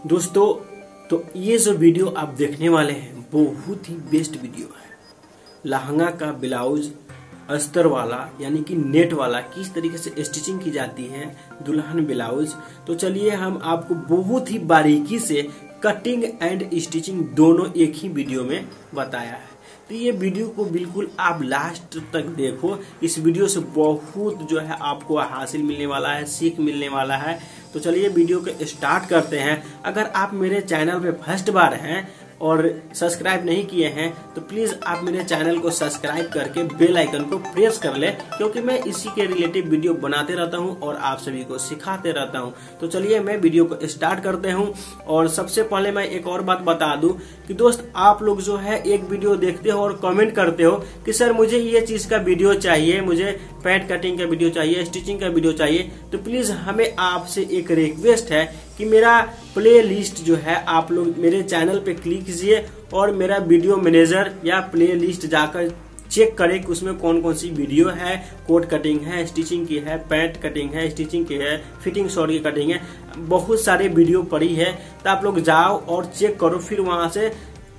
दोस्तों तो ये जो वीडियो आप देखने वाले हैं बहुत ही बेस्ट वीडियो है। लहंगा का ब्लाउज अस्तर वाला यानी कि नेट वाला किस तरीके से स्टिचिंग की जाती है दुल्हन ब्लाउज। तो चलिए हम आपको बहुत ही बारीकी से कटिंग एंड स्टिचिंग दोनों एक ही वीडियो में बताया है। तो ये वीडियो को बिल्कुल आप लास्ट तक देखो। इस वीडियो से बहुत जो है आपको हासिल मिलने वाला है, सीख मिलने वाला है। तो चलिए वीडियो को स्टार्ट करते हैं। अगर आप मेरे चैनल पे फर्स्ट बार हैं और सब्सक्राइब नहीं किए हैं तो प्लीज आप मेरे चैनल को सब्सक्राइब करके बेल आइकन को प्रेस कर ले, क्योंकि मैं इसी के रिलेटिव वीडियो बनाते रहता हूं और आप सभी को सिखाते रहता हूं। तो चलिए मैं वीडियो को स्टार्ट करते हूं। और सबसे पहले मैं एक और बात बता दूं कि दोस्त आप लोग जो है एक वीडियो देखते हो और कमेंट करते हो कि सर मुझे ये चीज का वीडियो चाहिए, मुझे पैंट कटिंग का वीडियो चाहिए, स्टिचिंग का वीडियो चाहिए। तो प्लीज हमें आपसे एक रिक्वेस्ट है कि मेरा प्ले लिस्ट जो है आप लोग मेरे चैनल पे क्लिक कीजिए और मेरा वीडियो मैनेजर या प्ले लिस्ट जाकर चेक करें कि उसमें कौन कौन सी वीडियो है। कोट कटिंग है, स्टिचिंग की है, पैंट कटिंग है, स्टिचिंग की है, फिटिंग शॉर्ट की कटिंग है, बहुत सारे वीडियो पड़ी है। तो आप लोग जाओ और चेक करो, फिर वहां से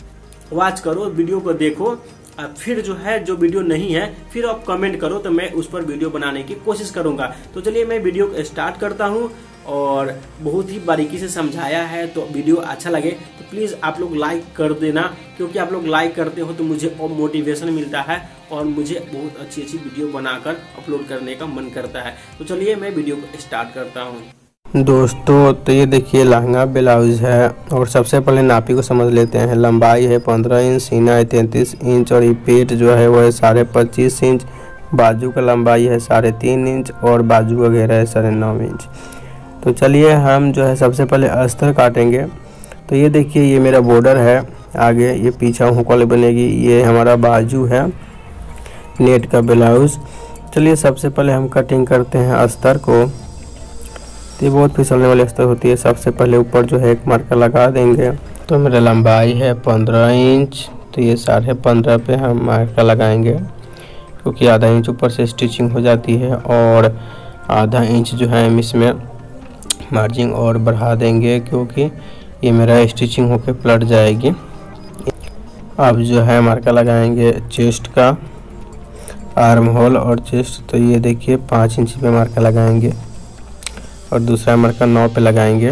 वॉच करो, वीडियो को देखो। फिर जो है जो वीडियो नहीं है फिर आप कमेंट करो तो मैं उस पर वीडियो बनाने की कोशिश करूंगा। तो चलिए मैं वीडियो को स्टार्ट करता हूं और बहुत ही बारीकी से समझाया है। तो वीडियो अच्छा लगे तो प्लीज आप लोग लाइक कर देना, क्योंकि आप लोग लाइक करते हो तो मुझे और मोटिवेशन मिलता है और मुझे बहुत अच्छी अच्छी वीडियो बनाकर अपलोड करने का मन करता है। तो चलिए मैं वीडियो को स्टार्ट करता हूँ। दोस्तों तो ये देखिए लहंगा ब्लाउज है और सबसे पहले नापी को समझ लेते हैं। लंबाई है 15 इंच, सीना है 33 इंच और ये पेट जो है वो है 25.5 इंच। बाजू का लंबाई है 3.5 इंच और बाजू का घेरा है 9.5 इंच। तो चलिए हम जो है सबसे पहले अस्तर काटेंगे। तो ये देखिए ये मेरा बॉर्डर है, आगे ये पीछा हुकल बनेगी, ये हमारा बाजू है नेट का ब्लाउज। चलिए सबसे पहले हम कटिंग करते हैं अस्तर को। तो ये बहुत फिसलने वाली अस्तर होती है। सबसे पहले ऊपर जो है एक मार्कर लगा देंगे। तो मेरा लंबाई है 15 इंच, तो ये 15.5 पे हम मार्कर लगाएंगे, क्योंकि आधा इंच ऊपर से स्टिचिंग हो जाती है और आधा इंच जो है हम इसमें मार्जिन और बढ़ा देंगे, क्योंकि ये मेरा स्टिचिंग होके पलट जाएगी। अब जो है मार्कर लगाएंगे चेस्ट का, आर्म होल और चेस्ट। तो ये देखिए 5 इंच पे मार्कर लगाएंगे और दूसरा मार्कर 9 पे लगाएंगे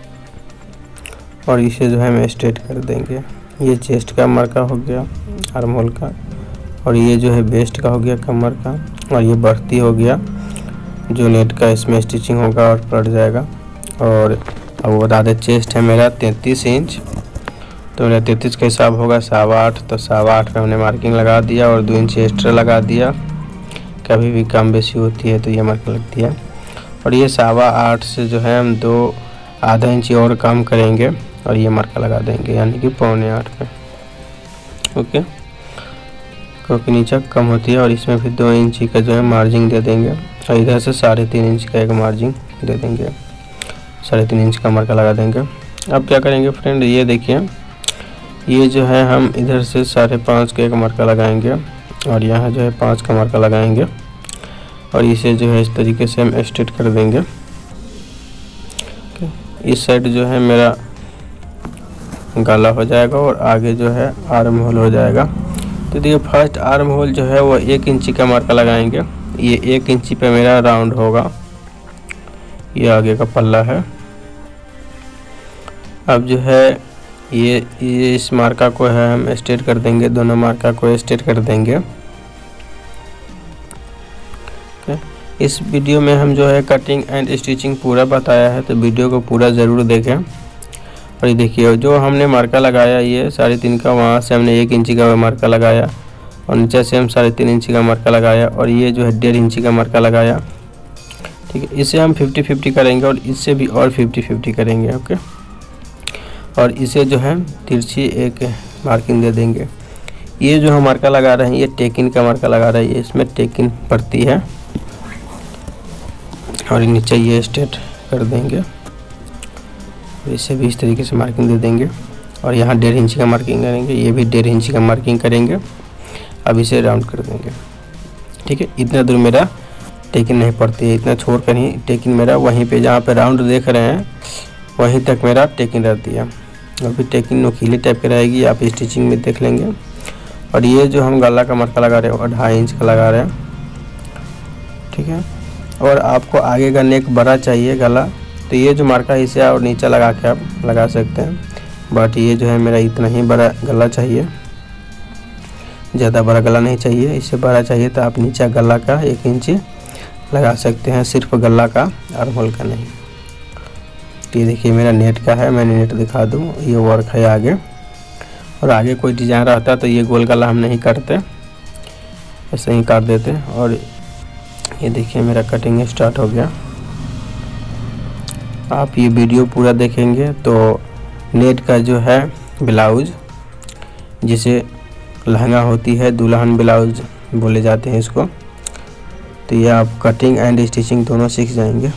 और इसे जो है हम स्ट्रेट कर देंगे। ये चेस्ट का मार्कर हो गया आर्म होल का, और ये जो है वेस्ट का हो गया कमर का, और ये बढ़ती हो गया जो नेट का इसमें स्टिचिंग होगा और पलट जाएगा। और अब बता दें चेस्ट है मेरा 33 इंच, तो मेरा 33 का हिसाब होगा 8.25। तो 8.25 पे हमने मार्किंग लगा दिया और 2 इंच एक्स्ट्रा लगा दिया। कभी भी कम बेसी होती है तो ये मार्किंग लगती है। और ये 8.25 से जो है हम आधा इंच और कम करेंगे और ये मार्कर लगा देंगे, यानी कि 7.25 पे। ओके, क्योंकि नीचे कम होती है। और इसमें फिर 2 इंच का जो है मार्जिन दे देंगे और इधर से 3.5 इंच का एक मार्जिन दे देंगे, 3.5 इंच का मार्कर लगा देंगे। अब क्या करेंगे फ्रेंड, ये देखिए ये जो है हम इधर से 5.5 का एक मार्कर लगाएंगे और यहाँ जो है 5 का मार्कर लगाएंगे और इसे जो है इस तरीके से हम स्ट्रेट कर देंगे। इस साइड जो है मेरा गला हो जाएगा और आगे जो है आर्म होल हो जाएगा। तो देखिए फर्स्ट आर्म होल जो है वो 1 इंची का मार्कर लगाएंगे। ये 1 इंची पे मेरा राउंड होगा, ये आगे का पल्ला है। अब जो है ये इस मार्का को है हम स्ट्रेट कर देंगे, दोनों मार्का को स्ट्रेट कर देंगे। इस वीडियो में हम जो है कटिंग एंड स्टिचिंग पूरा बताया है, तो वीडियो को पूरा ज़रूर देखें। और ये देखिए जो हमने मार्का लगाया ये 3.5 का, वहाँ से हमने 1 इंची का मार्का लगाया और नीचे से हम 3.5 इंची का मार्का लगाया और ये जो है 1.5 इंची का मार्का लगाया। ठीक है, इसे हम 50-50 करेंगे और इससे भी और 50-50 करेंगे। ओके, और इसे जो है तिरछी एक मार्किंग दे देंगे। ये जो हम मार्का लगा रहे हैं ये टेकिन का मार्का लगा रहे हैं, ये इसमें टेकिन पड़ती है और नीचे ये स्ट्रेट कर देंगे। इसे भी इस तरीके से मार्किंग दे देंगे और यहाँ 1.5 इंची का मार्किंग करेंगे, ये भी 1.5 इंची का मार्किंग करेंगे। अब इसे राउंड कर देंगे। ठीक है, इतना दूर मेरा टेकिन नहीं पड़ती है, इतना छोड़ कर ही टेकिन मेरा वहीं पे जहाँ पे राउंड देख रहे हैं वहीं तक मेरा टेकिंग रहती है। अभी टेकिंग नुकीली टाइप की रहेगी, आप स्टिचिंग में देख लेंगे। और ये जो हम गला का मटका लगा रहे हैं 2.5 इंच का लगा रहे हैं, ठीक है। और आपको आगे का नेक बड़ा चाहिए गला, तो ये जो मार्का इसे और नीचे लगा के आप लगा सकते हैं। बट ये जो है मेरा इतना ही बड़ा गला चाहिए, ज़्यादा बड़ा गला नहीं चाहिए। इससे बड़ा चाहिए तो आप नीचे गला का 1 इंच लगा सकते हैं, सिर्फ गला का, आर्महोल का नहीं। ये देखिए मेरा नेट का है, मैंने नेट दिखा दूँ, ये वर्क है आगे। और आगे कोई डिजाइन रहता तो ये गोल गला हम नहीं करते, ऐसे ही काट देते। और ये देखिए मेरा कटिंग स्टार्ट हो गया। आप ये वीडियो पूरा देखेंगे तो नेट का जो है ब्लाउज, जिसे लहंगा होती है, दुल्हन ब्लाउज बोले जाते हैं इसको, तो ये आप कटिंग एंड स्टिचिंग दोनों सीख जाएंगे।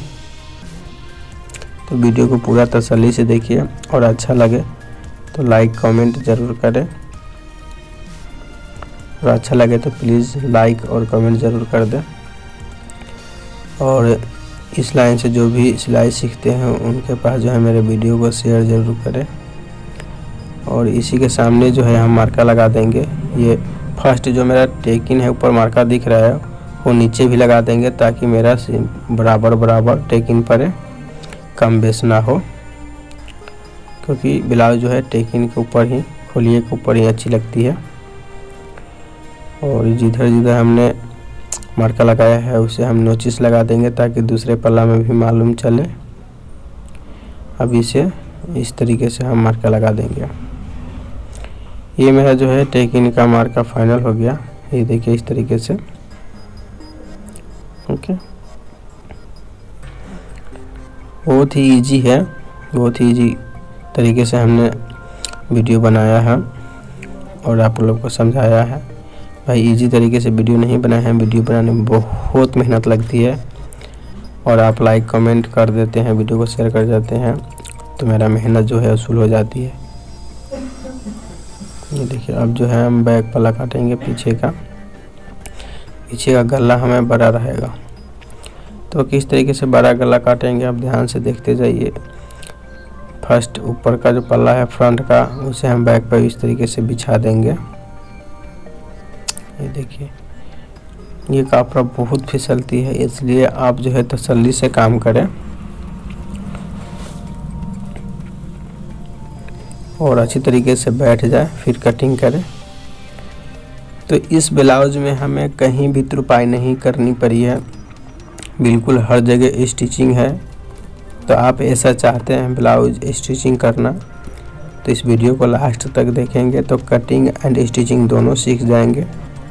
तो वीडियो को पूरा तसल्ली से देखिए, और अच्छा लगे तो लाइक कमेंट ज़रूर करें, और अच्छा लगे तो प्लीज़ लाइक और कमेंट ज़रूर कर दें। और इस लाइन से जो भी सिलाई सीखते हैं उनके पास जो है मेरे वीडियो को शेयर ज़रूर करें। और इसी के सामने जो है हम मार्का लगा देंगे। ये फर्स्ट जो मेरा टेकिंग है ऊपर मार्का दिख रहा है वो नीचे भी लगा देंगे, ताकि मेरा बराबर बराबर टेकिंग पड़े, कम बेस ना हो। क्योंकि ब्लाउज जो है टेकिंग के ऊपर ही, खोलिए के ऊपर ही अच्छी लगती है। और जिधर जिधर हमने मार्का लगाया है उसे हम नोचिस लगा देंगे, ताकि दूसरे पल्ला में भी मालूम चले। अब इसे इस तरीके से हम मार्का लगा देंगे। ये मेरा जो है टेकिंग का मार्का फाइनल हो गया, ये देखिए इस तरीके से। ओके, बहुत ही इजी है, बहुत ही इजी तरीके से हमने वीडियो बनाया है और आप लोग को समझाया है। भाई इजी तरीके से वीडियो नहीं बनाए हैं, वीडियो बनाने में बहुत मेहनत लगती है। और आप लाइक कमेंट कर देते हैं, वीडियो को शेयर कर देते हैं, तो मेरा मेहनत जो है वसूल हो जाती है। ये देखिए अब जो है हम बैक पल्ला काटेंगे पीछे का गला हमें बड़ा रहेगा। तो किस तरीके से बड़ा गला काटेंगे आप ध्यान से देखते जाइए। फर्स्ट ऊपर का जो पल्ला है फ्रंट का, उसे हम बैक पर इस तरीके से बिछा देंगे। ये देखिए ये कपड़ा बहुत फिसलती है, इसलिए आप जो है तसल्ली से काम करें और अच्छी तरीके से बैठ जाए, फिर कटिंग करें। तो इस ब्लाउज में हमें कहीं भी तुरपाई नहीं करनी पड़ी है, बिल्कुल हर जगह स्टिचिंग है। तो आप ऐसा चाहते हैं ब्लाउज स्टिचिंग करना, तो इस वीडियो को लास्ट तक देखेंगे तो कटिंग एंड स्टिचिंग दोनों सीख जाएंगे।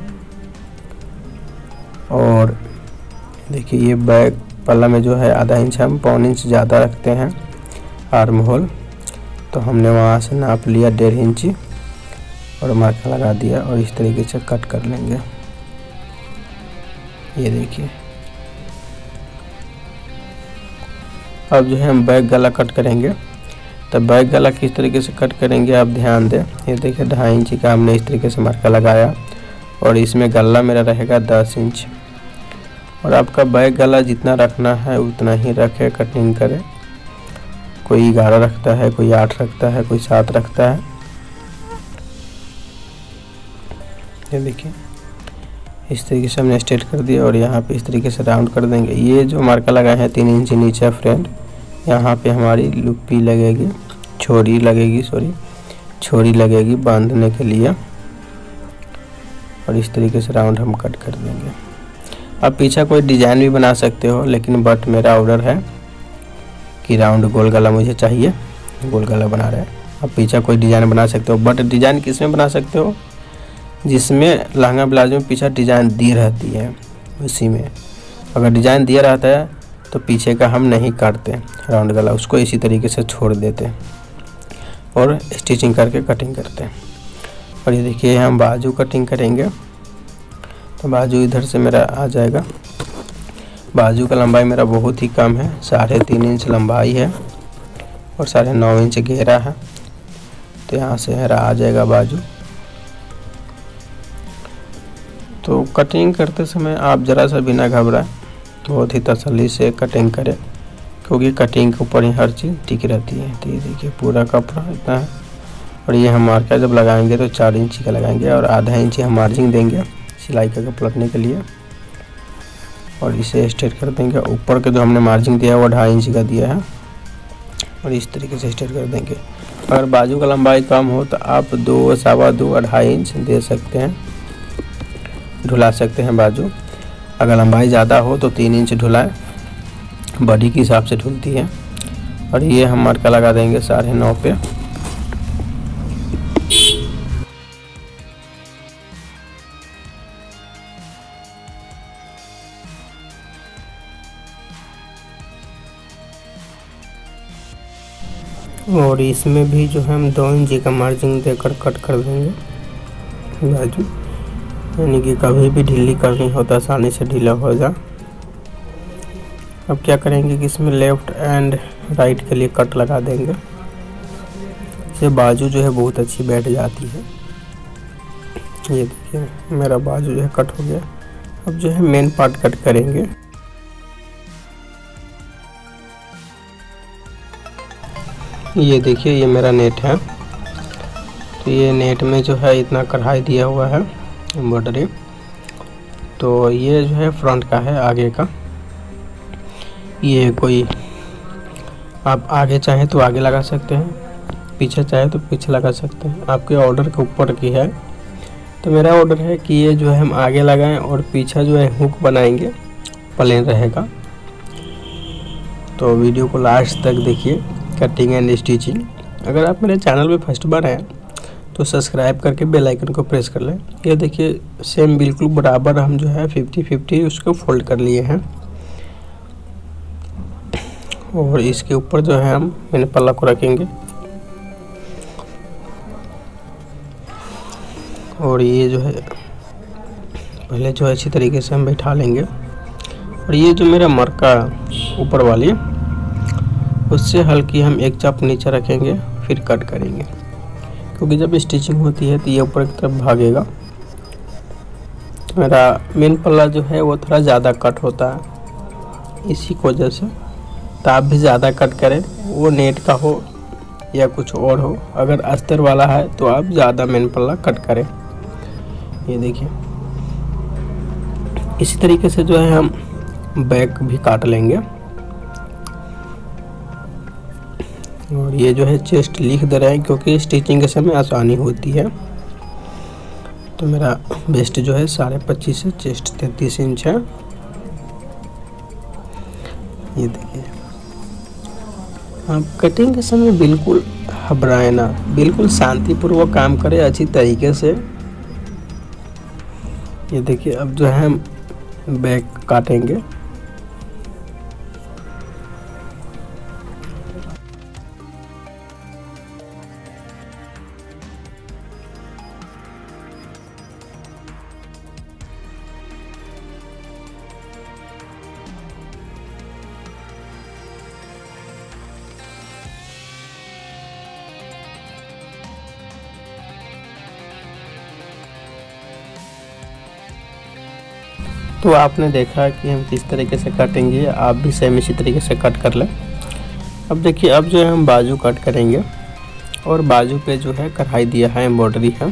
और देखिए ये बैक पल्ला में जो है आधा इंच हम 1.25 इंच ज़्यादा रखते हैं आर्म होल, तो हमने वहाँ से नाप लिया 1.5 इंच और मार्का लगा दिया और इस तरीके से कट कर लेंगे। ये देखिए अब जो है हम बैक गला कट करेंगे। तो बैक गला किस तरीके से कट करेंगे आप ध्यान दें। ये देखिए 2.5 इंच का हमने इस तरीके से मार्का लगाया और इसमें गला मेरा रहेगा 10 इंच। और आपका बैक गला जितना रखना है उतना ही रखे, कटिंग करें। कोई 11 रखता है, कोई 8 रखता है, कोई 7 रखता है। ये देखिए इस तरीके से हमने स्ट्रेट कर दिया और यहाँ पे इस तरीके से राउंड कर देंगे। ये जो मार्का लगाए हैं 3 इंच नीचे फ्रेंड, यहाँ पे हमारी लुप्पी लगेगी, छोरी लगेगी बांधने के लिए। और इस तरीके से राउंड हम कट कर देंगे। अब पीछे कोई डिज़ाइन भी बना सकते हो, लेकिन बट मेरा ऑर्डर है कि राउंड गोल गला मुझे चाहिए, गोल गला बना रहे हैं। अब पीछे कोई डिज़ाइन बना सकते हो, बट डिज़ाइन किस में बना सकते हो, जिसमें लहंगा ब्लाउज में पीछे डिज़ाइन दी रहती है उसी में। अगर डिज़ाइन दिया रहता है तो पीछे का हम नहीं काटते राउंड गला, उसको इसी तरीके से छोड़ देते और स्टिचिंग करके कटिंग करते हैं। और ये देखिए हम बाजू कटिंग करेंगे, तो बाजू इधर से मेरा आ जाएगा। बाजू का लंबाई मेरा बहुत ही कम है, 3.5 इंच लंबाई है और 9.5 इंच घेरा है। तो यहाँ से मेरा आ जाएगा बाजू। तो कटिंग करते समय आप ज़रा सा बिना घबराए बहुत ही तसल्ली से कटिंग करें। क्योंकि कटिंग के ऊपर ही हर चीज़ टिक रहती है। तो ये देखिए पूरा कपड़ा इतना है, और ये हम मार्का जब लगाएंगे तो 4 इंची का लगाएंगे और आधा इंची हम मार्जिन देंगे सिलाई का पलटने के लिए, और इसे स्ट्रेट कर देंगे। ऊपर के जो हमने मार्जिन दिया है वो 2.5 इंची का दिया है, और इस तरीके से स्ट्रेट कर देंगे। अगर बाजू का लंबाई कम हो तो आप 2, सवा 2, 2.5 इंच दे सकते हैं, ढुला सकते हैं बाजू। अगर लंबाई ज़्यादा हो तो 3 इंच ढुलाएं, बॉडी के हिसाब से ढुलती है। और ये हम मार्का लगा देंगे 9.5 पे। और इसमें भी जो है हम 2 इंची का मार्जिन देकर कट कर देंगे बाजू, यानी कि कभी भी ढीली करनी हो तो आसानी से ढीला हो जाए। अब क्या करेंगे कि इसमें लेफ़्ट एंड राइट के लिए कट लगा देंगे, इससे बाजू जो है बहुत अच्छी बैठ जाती है। ये देखिए मेरा बाजू जो है कट हो गया। अब जो है मेन पार्ट कट करेंगे। ये देखिए ये मेरा नेट है, तो ये नेट में जो है इतना कढ़ाई दिया हुआ है एम्ब्रॉयडरी। तो ये जो है फ्रंट का है, आगे का। ये कोई आप आगे चाहे तो आगे लगा सकते हैं, पीछे चाहे तो पीछे लगा सकते हैं, आपके ऑर्डर के ऊपर की है। तो मेरा ऑर्डर है कि ये जो है हम आगे लगाएं और पीछे जो है हुक बनाएंगे, प्लेन रहेगा। तो वीडियो को लास्ट तक देखिए, कटिंग एंड स्टिचिंग। अगर आप मेरे चैनल पे फर्स्ट बार हैं तो सब्सक्राइब करके बेल आइकन को प्रेस कर लें। ये देखिए सेम बिल्कुल बराबर हम जो है 50-50 उसको फोल्ड कर लिए हैं, और इसके ऊपर जो है हम मेन पल्ला को रखेंगे। और ये जो है पहले जो है अच्छी तरीके से हम बैठा लेंगे। और ये जो मेरा मरका ऊपर वाली उससे हल्की हम एक चाप नीचे रखेंगे, फिर कट करेंगे, क्योंकि जब स्टिचिंग होती है तो ये ऊपर की तरफ भागेगा। तो मेरा मेन पल्ला जो है वो थोड़ा ज़्यादा कट होता है, इसी की वजह से। तो आप भी ज़्यादा कट करें, वो नेट का हो या कुछ और हो। अगर अस्तर वाला है तो आप ज़्यादा मेन पल्ला कट करें। ये देखिए इसी तरीके से जो है हम बैक भी काट लेंगे। और ये जो है चेस्ट लिख दे रहे हैं, क्योंकि स्टिचिंग के समय आसानी होती है। तो मेरा वेस्ट जो है 25.5 से चेस्ट 33 इंच है। ये देखिए आप कटिंग के समय बिल्कुल घबराए ना, बिल्कुल शांतिपूर्वक काम करें अच्छी तरीके से। ये देखिए अब जो है हम बैक काटेंगे। तो आपने देखा कि हम किस तरीके से काटेंगे, आप भी सेम इसी तरीके से कट कर लें। अब देखिए अब जो है हम बाजू कट करेंगे, और बाजू पे जो है कढ़ाई दिया है, एम्ब्रॉयडरी है।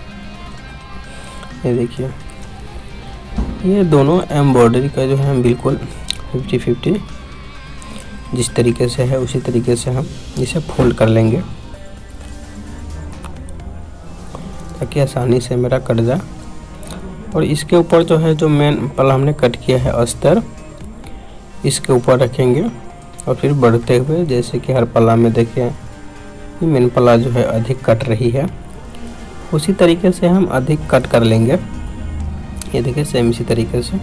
ये देखिए ये दोनों एम्ब्रॉयडरी का जो है हम बिल्कुल 50-50 जिस तरीके से है उसी तरीके से हम इसे फोल्ड कर लेंगे, ताकि आसानी से मेरा कट जाए। और इसके ऊपर जो है जो मेन पल्ला हमने कट किया है अस्तर, इसके ऊपर रखेंगे और फिर बढ़ते हुए, जैसे कि हर पल्ला में देखिए मेन पल्ला जो है अधिक कट रही है, उसी तरीके से हम अधिक कट कर लेंगे। ये देखिए सेम इसी तरीके से।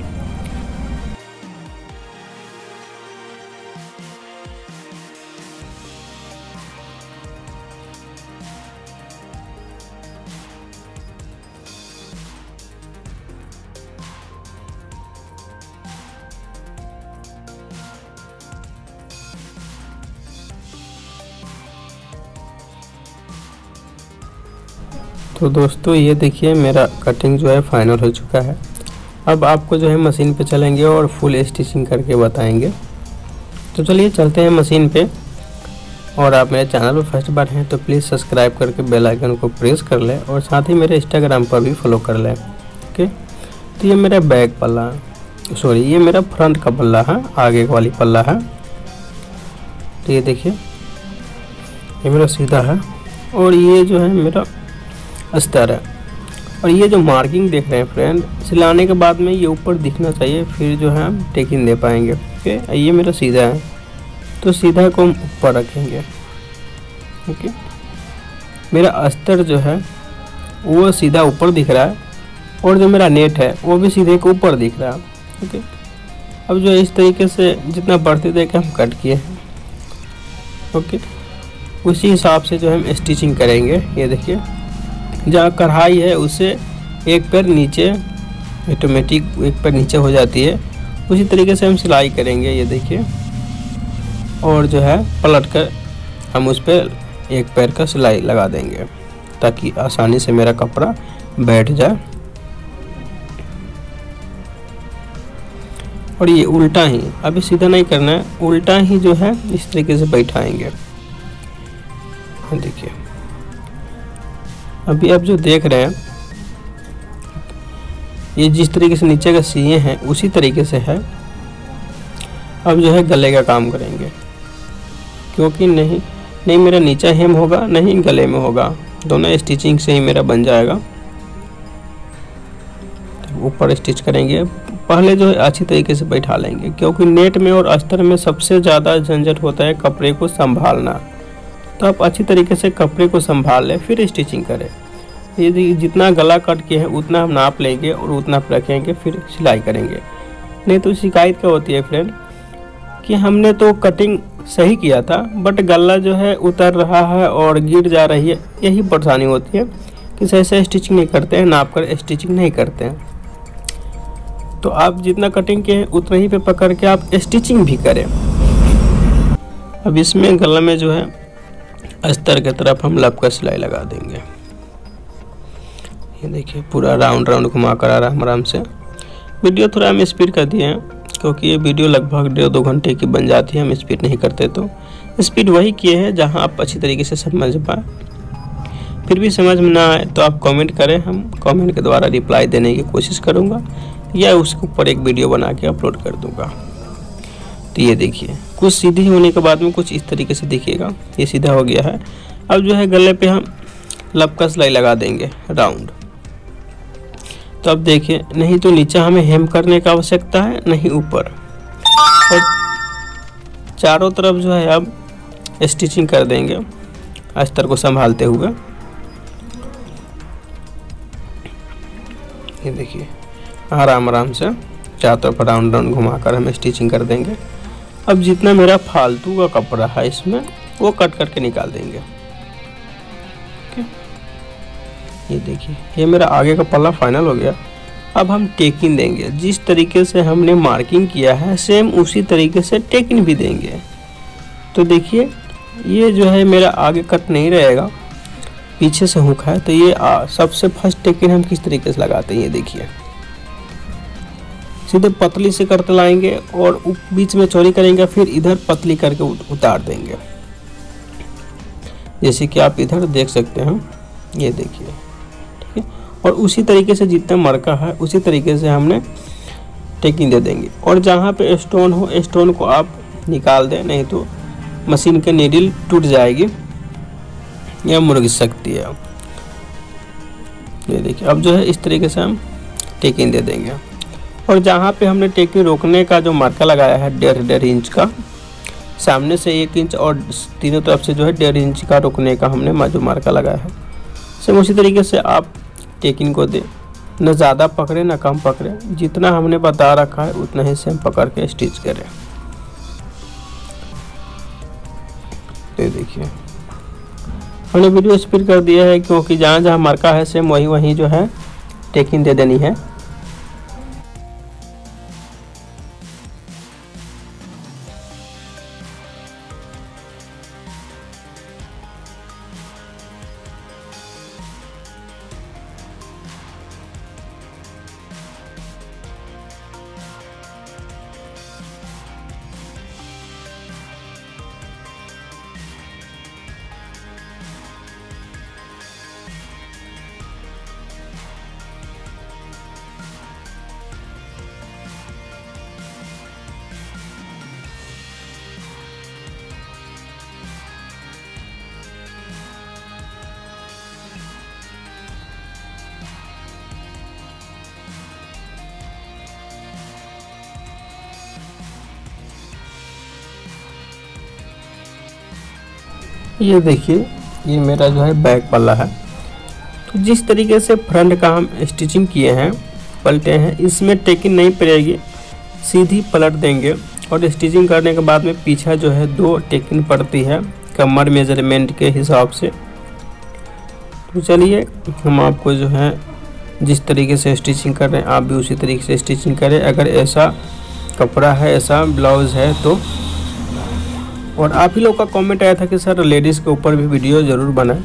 तो दोस्तों ये देखिए मेरा कटिंग जो है फाइनल हो चुका है। अब आपको जो है मशीन पे चलेंगे और फुल स्टिचिंग करके बताएंगे। तो चलिए चलते हैं मशीन पे। और आप मेरे चैनल पर फर्स्ट बार हैं तो प्लीज़ सब्सक्राइब करके बेल आइकन को प्रेस कर लें और साथ ही मेरे इंस्टाग्राम पर भी फॉलो कर लें। ओके, तो ये मेरा बैक पल्ला, सॉरी ये मेरा फ्रंट का पल्ला है, आगे वाली पल्ला है। तो ये देखिए ये मेरा सीधा है और ये जो है मेरा अस्तर है। और ये जो मार्किंग देख रहे हैं फ्रेंड, सिलाने के बाद में ये ऊपर दिखना चाहिए, फिर जो है हम टेकिंग दे पाएंगे। ओके, ये मेरा सीधा है तो सीधा को हम ऊपर रखेंगे। ओके, मेरा अस्तर जो है वो सीधा ऊपर दिख रहा है और जो मेरा नेट है वो भी सीधे के ऊपर दिख रहा है। ओके, अब जो इस तरीके से जितना बढ़ते दे के हम कट किए हैं। ओके, उसी हिसाब से जो हम स्टिचिंग करेंगे। ये देखिए जहाँ कढ़ाई है उससे एक पैर नीचे, ऑटोमेटिक एक पैर नीचे हो जाती है, उसी तरीके से हम सिलाई करेंगे। ये देखिए, और जो है पलट कर हम उस पर एक पैर का सिलाई लगा देंगे ताकि आसानी से मेरा कपड़ा बैठ जाए। और ये उल्टा ही, अभी सीधा नहीं करना है, उल्टा ही जो है इस तरीके से बैठाएंगे। देखिए अभी आप जो देख रहे हैं ये जिस तरीके से नीचे का सिए हैं उसी तरीके से है। अब जो है गले का काम करेंगे, क्योंकि नहीं मेरा नीचा हेम होगा नहीं गले में होगा, दोनों स्टिचिंग से ही मेरा बन जाएगा। तो ऊपर स्टिच करेंगे, पहले जो है अच्छी तरीके से बैठा लेंगे, क्योंकि नेट में और अस्तर में सबसे ज़्यादा झंझट होता है कपड़े को संभालना। तो आप अच्छी तरीके से कपड़े को संभाल लें फिर स्टिचिंग करें। यदि जितना गला कट के है उतना हम नाप लेंगे और उतना रखेंगे, फिर सिलाई करेंगे। नहीं तो शिकायत क्या होती है फ्रेंड कि हमने तो कटिंग सही किया था बट गला जो है उतर रहा है और गिर जा रही है, यही परेशानी होती है कि सही से स्टिचिंग नहीं करते हैं, नाप कर स्टिचिंग नहीं करते हैं। तो आप जितना कटिंग के हैं उतना ही पे पकड़ के आप स्टिचिंग भी करें। अब इसमें गला में जो है अस्तर की तरफ हम लपका सिलाई लगा देंगे। ये देखिए पूरा राउंड घुमा कर आराम से। वीडियो थोड़ा हम स्पीड कर दिए हैं क्योंकि ये वीडियो लगभग 1.5-2 घंटे की बन जाती है, हम स्पीड नहीं करते। तो स्पीड वही किए हैं जहां आप अच्छी तरीके से समझ पाए। फिर भी समझ में ना आए तो आप कमेंट करें, हम कमेंट के द्वारा रिप्लाई देने की कोशिश करूँगा या उसके ऊपर एक वीडियो बना के अपलोड कर दूँगा। तो ये देखिए कुछ सीधी होने के बाद में कुछ इस तरीके से दिखेगा, ये सीधा हो गया है। अब जो है गले पे हम लपका सिलाई लगा देंगे राउंड। तो अब देखिए नहीं तो नीचे हमें हेम करने की आवश्यकता है नहीं ऊपर, और चारों तरफ जो है अब स्टिचिंग कर देंगे अस्तर को संभालते हुए। ये देखिए आराम से चारों तरफ राउंड घुमाकर हम स्टिचिंग कर देंगे। अब जितना मेरा फालतू का कपड़ा है इसमें वो कट करके निकाल देंगे। ओके, ये देखिए ये मेरा आगे का पल्ला फाइनल हो गया। अब हम टेकिंग देंगे, जिस तरीके से हमने मार्किंग किया है सेम उसी तरीके से टेकिंग भी देंगे। तो देखिए ये जो है मेरा आगे कट नहीं रहेगा, पीछे से हुक है। तो ये सबसे फर्स्ट टेकिंग हम किस तरीके से लगाते हैं, ये देखिए सीधे पतली से करते लाएंगे और बीच में चौड़ी करेंगे, फिर इधर पतली करके उतार देंगे, जैसे कि आप इधर देख सकते हैं। ये देखिए ठीक है, और उसी तरीके से जितना मरका है उसी तरीके से हमने टेकिंग दे देंगे। और जहाँ पे स्टोन हो स्टोन को आप निकाल दें, नहीं तो मशीन के नीडल टूट जाएगी या मुड़ सकती है। ये देखिए अब जो है इस तरीके से हम टेकिंग दे देंगे। और जहाँ पे हमने टेकिंग रोकने का जो मार्का लगाया है 1.5 इंच का, सामने से 1 इंच और तीनों तरफ से जो है 1.5 इंच का रोकने का हमने जो मार्का लगाया है, सेम उसी तरीके से आप टेकिंग को दें, न ज़्यादा पकड़े न कम पकड़े, जितना हमने बता रखा है उतना ही सेम पकड़ के स्टिच करें। ये देखिए हमने वीडियो स्पीड कर दिया है क्योंकि जहाँ जहाँ मार्का है सेम वहीं जो है टेकिंग दे देनी है। ये देखिए, ये मेरा जो है बैक पल्ला है। तो जिस तरीके से फ्रंट का हम स्टिचिंग किए हैं, पलटे हैं, इसमें टेकिंग नहीं पड़ेगी, सीधी पलट देंगे। और स्टिचिंग करने के बाद में पीछा जो है 2 टेकिंग पड़ती है कमर मेजरमेंट के हिसाब से। तो चलिए हम आपको जो है जिस तरीके से स्टिचिंग कर रहे हैं आप भी उसी तरीके से स्टिचिंग करें। अगर ऐसा कपड़ा है, ऐसा ब्लाउज़ है तो। और आप ही लोग का कमेंट आया था कि सर लेडीज़ के ऊपर भी वीडियो ज़रूर बनाएं।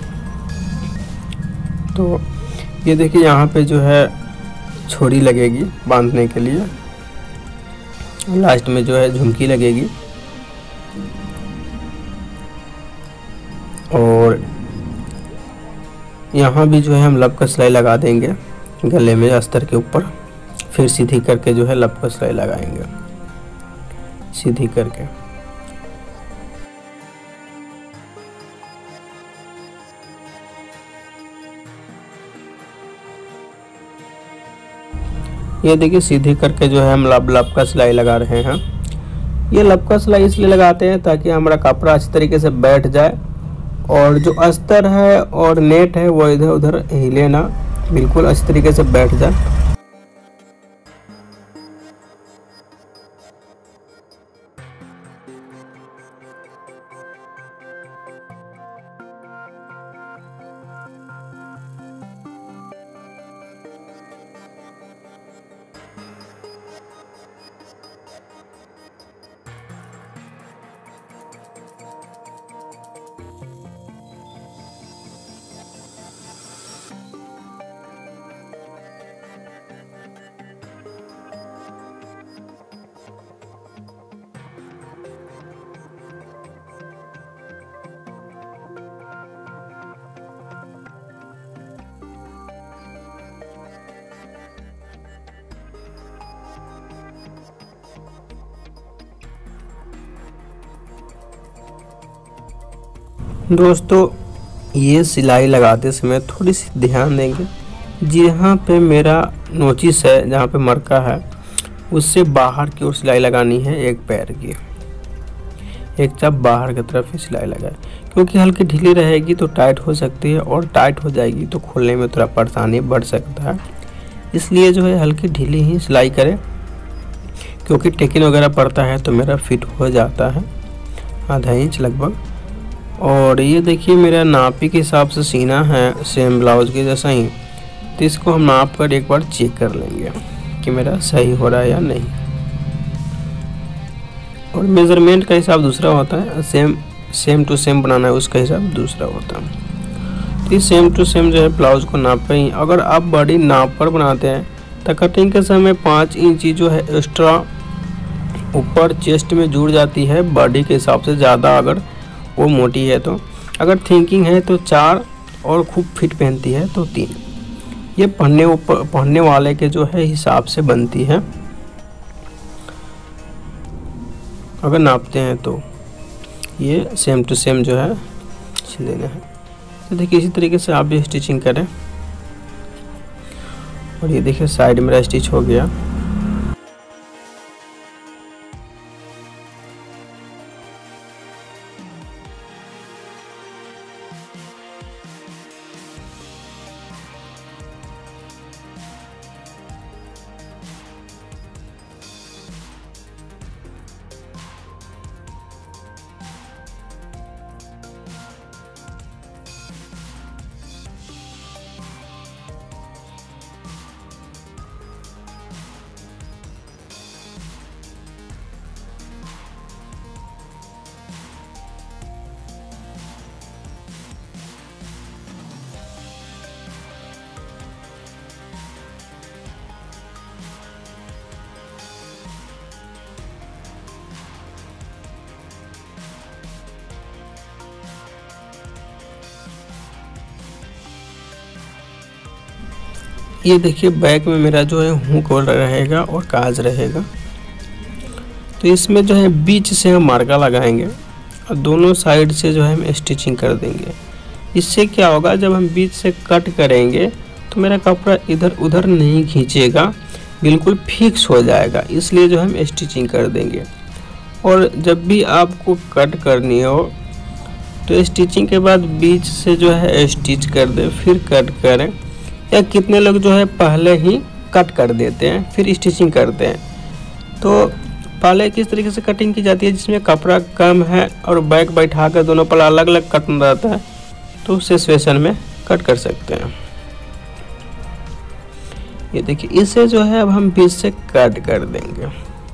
तो ये देखिए, यहाँ पे जो है छोड़ी लगेगी बांधने के लिए, लास्ट में जो है झुमकी लगेगी। और यहाँ भी जो है हम लब का सिलाई लगा देंगे गले में अस्तर के ऊपर, फिर सीधी करके जो है लब का सिलाई लगाएंगे सीधी करके। ये देखिए, सीधी करके जो है हम लब का सिलाई लगा रहे हैं। ये लब का सिलाई इसलिए लगाते हैं ताकि हमारा कपड़ा अच्छी तरीके से बैठ जाए और जो अस्तर है और नेट है वो इधर उधर हिले ना, बिल्कुल अच्छी तरीके से बैठ जाए। दोस्तों, ये सिलाई लगाते समय थोड़ी सी ध्यान देंगे, जहाँ पे मेरा नोचिस है, जहाँ पे मरका है, उससे बाहर की ओर सिलाई लगानी है। एक पैर की एक चाप बाहर की तरफ ही सिलाई लगाए, क्योंकि हल्की ढीली रहेगी तो टाइट हो सकती है, और टाइट हो जाएगी तो खोलने में थोड़ा परेशानी बढ़ सकता है। इसलिए जो है हल्की ढीली ही सिलाई करें, क्योंकि टेकिंग वगैरह पड़ता है तो मेरा फिट हो जाता है आधा इंच लगभग। और ये देखिए, मेरा नापी के हिसाब से सीना है सेम ब्लाउज के जैसा ही, तो इसको हम नाप कर एक बार चेक कर लेंगे कि मेरा सही हो रहा है या नहीं। और मेज़रमेंट का हिसाब दूसरा होता है, सेम टू सेम बनाना है उसका हिसाब दूसरा होता है। तो ये सेम टू सेम जो है ब्लाउज को नाप ही। अगर आप बॉडी नाप कर बनाते हैं तो कटिंग के समय 5 इंच जो है एक्स्ट्रा ऊपर चेस्ट में जुड़ जाती है बॉडी के हिसाब से, ज़्यादा अगर वो मोटी है तो। अगर थिंकिंग है तो 4, और खूब फिट पहनती है तो 3। ये पहनने वाले के जो है हिसाब से बनती है अगर नापते हैं तो। ये सेम टू सेम जो है सिल देना है। तो देखिए, इसी तरीके से आप भी स्टिचिंग करें। और ये देखिए, साइड मेरा स्टिच हो गया। ये देखिए, बैक में मेरा जो है हुक रहेगा और काज रहेगा। तो इसमें जो है बीच से हम मार्का लगाएंगे और दोनों साइड से जो है हम स्टिचिंग कर देंगे। इससे क्या होगा, जब हम बीच से कट करेंगे तो मेरा कपड़ा इधर उधर नहीं खींचेगा, बिल्कुल फिक्स हो जाएगा। इसलिए जो हम स्टिचिंग कर देंगे। और जब भी आपको कट करनी हो तो स्टिचिंग के बाद बीच से जो है स्टिच कर दे, फिर कट करें, या कितने लोग जो है पहले ही कट कर देते हैं फिर स्टिचिंग करते हैं। तो पहले किस तरीके से कटिंग की जाती है, जिसमें कपड़ा कम है और बैक बैठा कर दोनों पल्ला अलग अलग कटना रहता है, तो उस सिचुएशन में कट कर सकते हैं। ये देखिए, इसे जो है अब हम बीच से कट कर देंगे।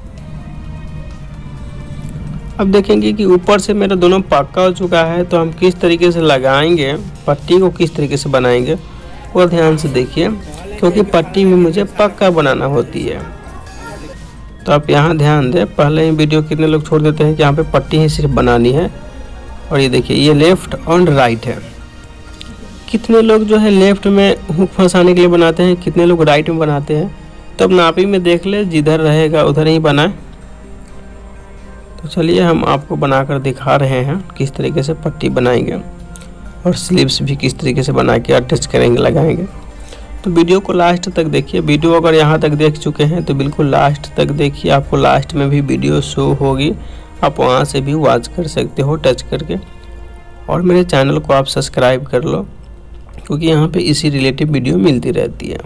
अब देखेंगे कि ऊपर से मेरा दोनों पक्का हो चुका है, तो हम किस तरीके से लगाएंगे, पट्टी को किस तरीके से बनाएंगे वो ध्यान से देखिए, क्योंकि पट्टी भी मुझे पक्का बनाना होती है। तो आप यहाँ ध्यान दें, पहले ही वीडियो कितने लोग छोड़ देते हैं कि यहाँ पे पट्टी ही सिर्फ बनानी है। और ये देखिए, ये लेफ्ट और राइट है। कितने लोग जो है लेफ्ट में हुक फंसाने के लिए बनाते हैं, कितने लोग राइट में बनाते हैं। तो अब नापी में देख ले, जिधर रहेगा उधर ही बनाए। तो चलिए हम आपको बनाकर दिखा रहे हैं किस तरीके से पट्टी बनाएंगे और स्लीव्स भी किस तरीके से बना के अटैच करेंगे, लगाएंगे। तो वीडियो को लास्ट तक देखिए। वीडियो अगर यहाँ तक देख चुके हैं तो बिल्कुल लास्ट तक देखिए, आपको लास्ट में भी वीडियो शो होगी, आप वहाँ से भी वॉच कर सकते हो टच करके। और मेरे चैनल को आप सब्सक्राइब कर लो, क्योंकि यहाँ पे इसी रिलेटिव वीडियो मिलती रहती है।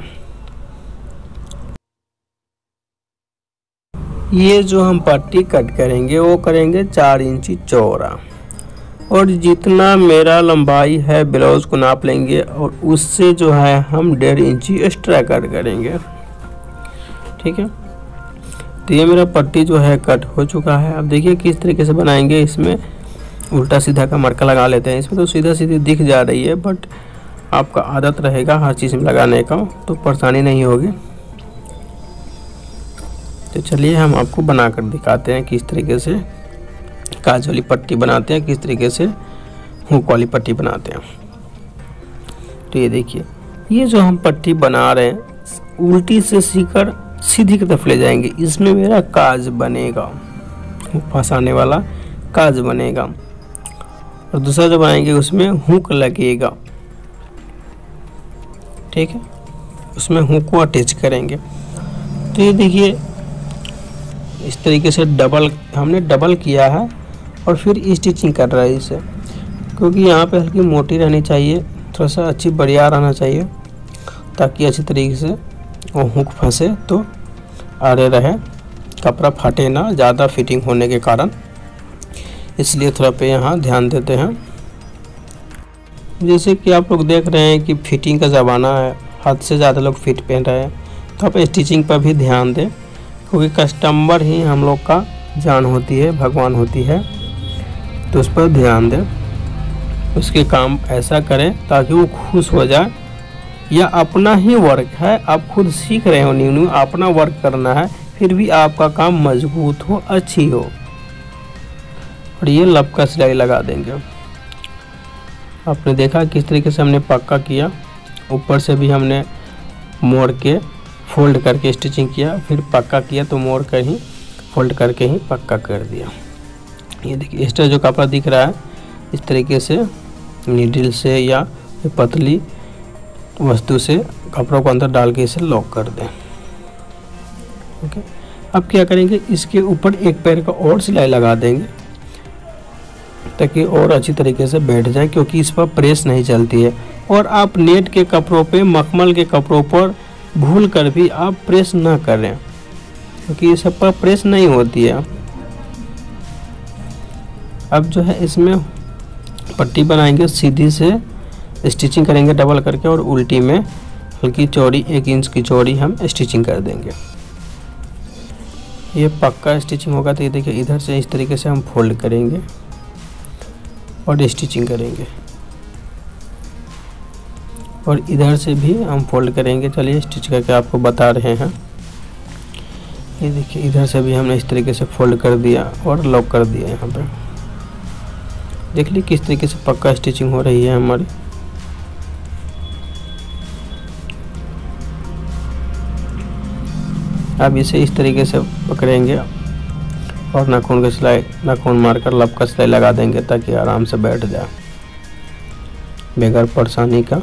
ये जो हम पट्टी कट करेंगे वो करेंगे 4 इंची चौड़ा, और जितना मेरा लंबाई है ब्लाउज को नाप लेंगे और उससे जो है हम 1.5 इंची एक्स्ट्रा कट करेंगे। ठीक है, तो ये मेरा पट्टी जो है कट हो चुका है। अब देखिए किस तरीके से बनाएंगे। इसमें उल्टा सीधा का मरका लगा लेते हैं। इसमें तो सीधा सीधी दिख जा रही है, बट आपका आदत रहेगा हर चीज़ में लगाने का, तो परेशानी नहीं होगी। तो चलिए हम आपको बनाकर दिखाते हैं किस तरीके से काज वाली पट्टी बनाते हैं, किस तरीके से हुक वाली पट्टी बनाते हैं। तो ये देखिए, ये जो हम पट्टी बना रहे हैं उल्टी से सीकर सीधी की तरफ ले जाएंगे। इसमें मेरा काज बनेगा, हुक फंसाने वाला काज बनेगा, और दूसरा जो बनाएंगे उसमें हुक लगेगा। ठीक है, उसमें हुक को अटैच करेंगे। तो ये देखिए, इस तरीके से हमने डबल किया है और फिर स्टिचिंग कर रहा है इसे, क्योंकि यहाँ पे हल्की मोटी रहनी चाहिए, थोड़ा सा अच्छी बढ़िया रहना चाहिए, ताकि अच्छी तरीके से वो हुक फंसे तो आड़े रहे, कपड़ा फटे ना ज़्यादा फिटिंग होने के कारण। इसलिए थोड़ा पे यहाँ ध्यान देते हैं। जैसे कि आप लोग देख रहे हैं कि फिटिंग का ज़माना है, हद से ज़्यादा लोग फिट पहन रहे हैं, तो आप स्टिचिंग पर भी ध्यान दें, क्योंकि कस्टमर ही हम लोग का जान होती है, भगवान होती है। तो उस पर ध्यान दें, उसके काम ऐसा करें ताकि वो खुश हो जाए। या अपना ही वर्क है, आप खुद सीख रहे हो, न्यू न्यू अपना वर्क करना है, फिर भी आपका काम मजबूत हो, अच्छी हो। और ये लब का सिलाई लगा देंगे। आपने देखा किस तरीके से हमने पक्का किया, ऊपर से भी हमने मोड़ के फोल्ड करके स्टिचिंग किया, फिर पक्का किया तो मोड़ कर ही फोल्ड करके ही पक्का कर दिया। ये देखिए, एक्स्ट्रा जो कपड़ा दिख रहा है इस तरीके से नीडल से या पतली वस्तु से कपड़ों को अंदर डाल के इसे लॉक कर दें। ओके, अब क्या करेंगे, इसके ऊपर एक पैर का और सिलाई लगा देंगे ताकि और अच्छी तरीके से बैठ जाए, क्योंकि इस पर प्रेस नहीं चलती है। और आप नेट के कपड़ों पे, मखमल के कपड़ों पर भूल कर भी आप प्रेस ना करें, क्योंकि इस पर प्रेस नहीं होती है। अब जो है इसमें पट्टी बनाएंगे, सीधी से स्टिचिंग करेंगे डबल करके, और उल्टी में हल्की चौड़ी 1 इंच की चौड़ी हम स्टिचिंग कर देंगे। ये पक्का स्टिचिंग होगा। तो ये देखिए, इधर से इस तरीके से हम फोल्ड करेंगे और स्टिचिंग करेंगे, और इधर से भी हम फोल्ड करेंगे। चलिए स्टिच करके आपको बता रहे हैं। ये देखिए, इधर से भी हमने इस तरीके से फोल्ड कर दिया और लॉक कर दिया। यहाँ पे देख लीजिए किस तरीके से पक्का स्टिचिंग हो रही है हमारी। अब इसे इस तरीके से पकड़ेंगे और नाखून का सिलाई, नाखून मारकर लब का सिलाई लगा देंगे, ताकि आराम से बैठ जाए बगैर परेशानी का।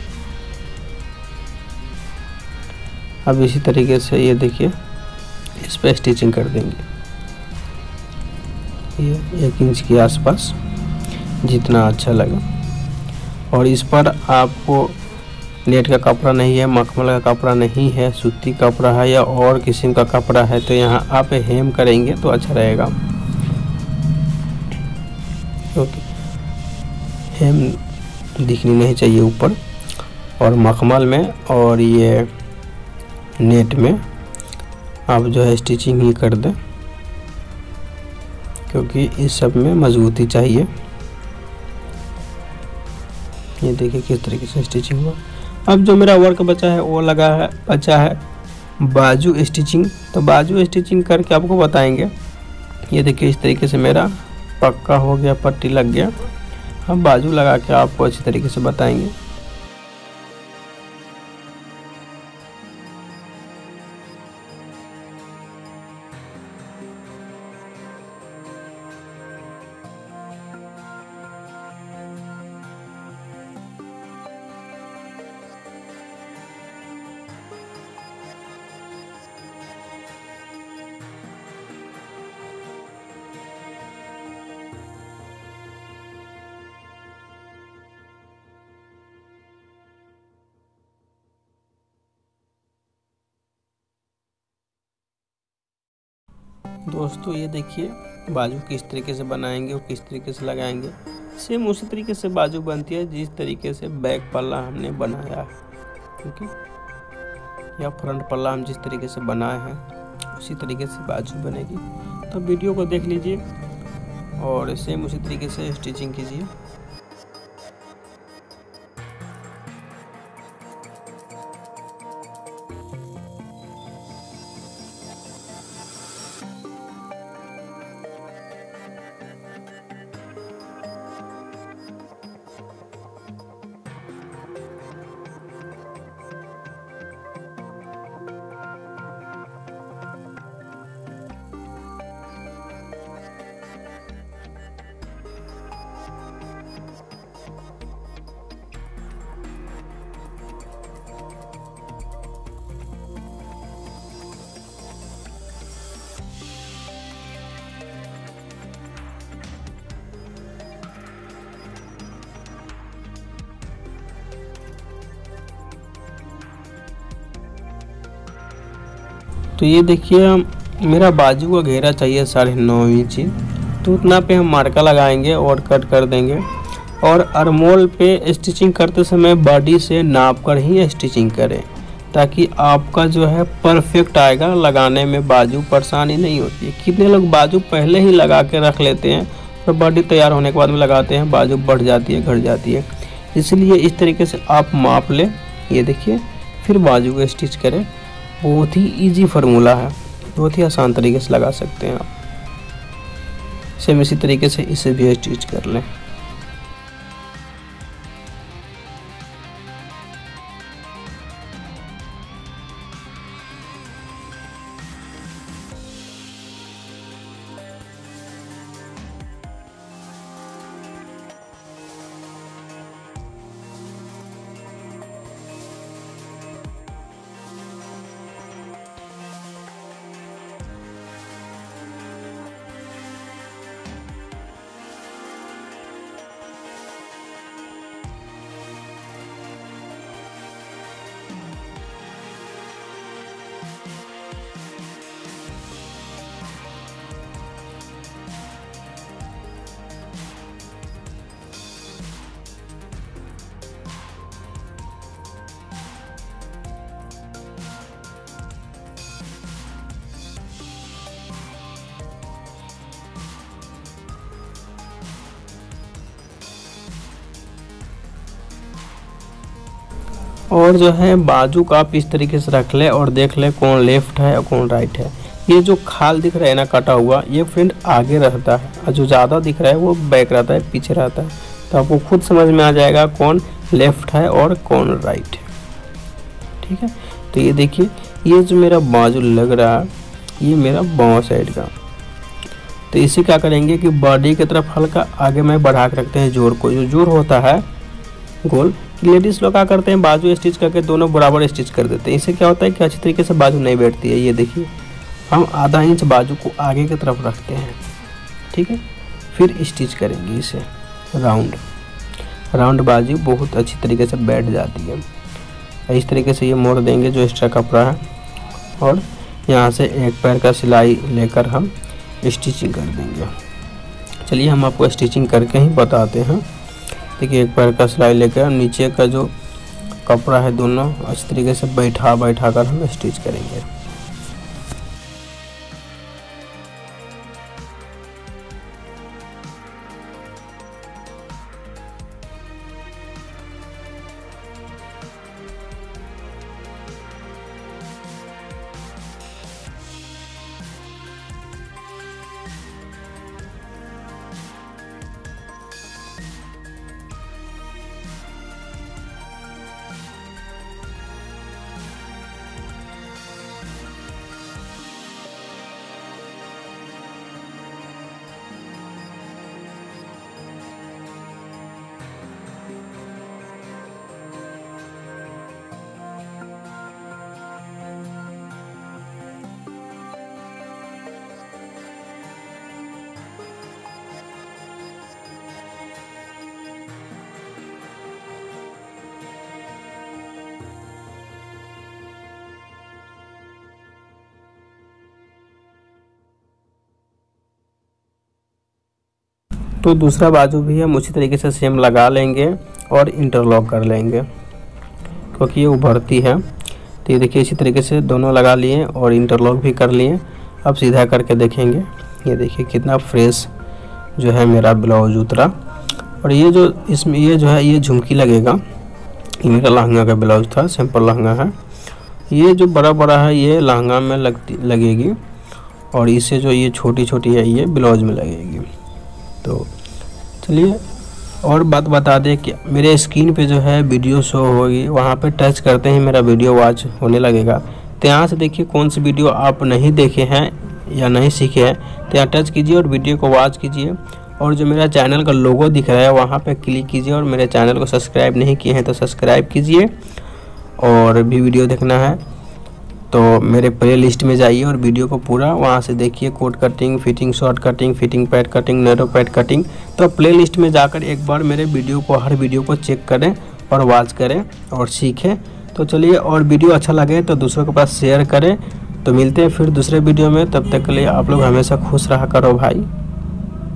अब इसी तरीके से ये देखिए, इस पर स्टिचिंग कर देंगे। ये 1 इंच के आसपास जितना अच्छा लगे। और इस पर आपको नेट का कपड़ा नहीं है, मखमल का कपड़ा नहीं है, सूती कपड़ा है या और किस्म का कपड़ा है तो यहाँ आप हेम करेंगे तो अच्छा रहेगा। ओके, हेम दिखनी नहीं चाहिए ऊपर। और मखमल में और ये नेट में आप जो है स्टिचिंग ही कर दें, क्योंकि इस सब में मजबूती चाहिए। ये देखिए किस तरीके से स्टिचिंग हुआ। अब जो मेरा वर्क बचा है वो बचा है बाजू स्टिचिंग। तो बाजू स्टिचिंग करके आपको बताएंगे। ये देखिए इस तरीके से मेरा पक्का हो गया, पट्टी लग गया। हम बाजू लगा के आपको अच्छी तरीके से बताएंगे। दोस्तों ये देखिए बाजू किस तरीके से बनाएंगे और किस तरीके से लगाएंगे। सेम उसी तरीके से बाजू बनती है जिस तरीके से बैक पल्ला हमने बनाया है, ठीक है, या फ्रंट पल्ला हम जिस तरीके से बनाए हैं उसी तरीके से बाजू बनेगी। तो वीडियो को देख लीजिए और सेम उसी तरीके से स्टिचिंग कीजिए। तो ये देखिए मेरा बाजू का घेरा चाहिए 9.5 इंच, तो उतना पे हम मार्का लगाएंगे और कट कर देंगे। और अरमोल पे स्टिचिंग करते समय बॉडी से नाप कर ही स्टिचिंग करें, ताकि आपका जो है परफेक्ट आएगा। लगाने में बाजू परेशानी नहीं होती है। कितने लोग बाजू पहले ही लगा के रख लेते हैं और बॉडी तैयार होने के बाद में लगाते हैं, बाजू बढ़ जाती है, घट जाती है। इसलिए इस तरीके से आप माप लें, ये देखिए, फिर बाजू को स्टिच करें। बहुत ही इजी फार्मूला है, बहुत ही आसान तरीके से लगा सकते हैं आप। सेम इसी तरीके से इसे भी स्टिच कर लें। और जो है बाजू का आप इस तरीके से रख ले और देख ले कौन लेफ्ट है और कौन राइट है। ये जो खाल दिख रहा है ना कटा हुआ, ये फ्रेंड आगे रहता है और जो ज़्यादा दिख रहा है वो बैक रहता है, पीछे रहता है। तो आपको खुद समझ में आ जाएगा कौन लेफ्ट है और कौन राइट है, ठीक है। तो ये देखिए, ये जो मेरा बाजू लग रहा है ये मेरा बाँव साइड का। तो इसे क्या करेंगे कि बॉडी की तरफ हल्का आगे में बढ़ा के रखते हैं जोड़ को। जो जोड़ होता है गोल, लेडीज़ लोग क्या करते हैं बाजू स्टिच करके दोनों बराबर स्टिच कर देते हैं। इससे क्या होता है कि अच्छी तरीके से बाजू नहीं बैठती है। ये देखिए हम आधा इंच बाजू को आगे की तरफ रखते हैं, ठीक है। फिर स्टिच करेंगे इसे राउंड बाजू बहुत अच्छी तरीके से बैठ जाती है। इस तरीके से ये मोड़ देंगे जो एक्स्ट्रा कपड़ा है, और यहाँ से एक पैर का सिलाई लेकर हम स्टिचिंग कर देंगे। चलिए हम आपको स्टिचिंग करके ही बताते हैं। देखिए एक पैर का सिलाई लेकर नीचे का जो कपड़ा है दोनों अच्छी तरीके से बैठा कर हम स्टिच करेंगे। तो दूसरा बाजू भी हम उसी तरीके से सेम लगा लेंगे और इंटरलॉक कर लेंगे, क्योंकि ये उभरती है। तो ये देखिए इसी तरीके से दोनों लगा लिए और इंटरलॉक भी कर लिए। अब सीधा करके देखेंगे, ये देखिए कितना फ्रेश जो है मेरा ब्लाउज उतरा। और ये जो इसमें ये जो है ये झुमकी लगेगा। ये मेरा लहंगा का ब्लाउज था, सिंपल लहंगा है। ये जो बड़ा है ये लहंगा में लगेगी, और इससे जो ये छोटी है ये ब्लाउज में लगेगी। तो चलिए और बात बता दें कि मेरे स्क्रीन पे जो है वीडियो शो होगी, वहाँ पे टच करते ही मेरा वीडियो वॉच होने लगेगा। तो यहाँ से देखिए कौन सी वीडियो आप नहीं देखे हैं या नहीं सीखे हैं, तो यहाँ टच कीजिए और वीडियो को वॉच कीजिए। और जो मेरा चैनल का लोगो दिख रहा है वहाँ पे क्लिक कीजिए, और मेरे चैनल को सब्सक्राइब नहीं किए हैं तो सब्सक्राइब कीजिए। और भी वीडियो देखना है तो मेरे प्ले लिस्ट में जाइए और वीडियो को पूरा वहाँ से देखिए, coat cutting, fitting short cutting, fitting pad cutting, narrow pad cutting. तो प्ले लिस्ट में जाकर एक बार मेरे वीडियो को हर वीडियो को चेक करें और वॉच करें और सीखें। तो चलिए, और वीडियो अच्छा लगे तो दूसरों के पास शेयर करें। तो मिलते हैं फिर दूसरे वीडियो में, तब तक के लिए आप लोग हमेशा खुश रहा करो भाई।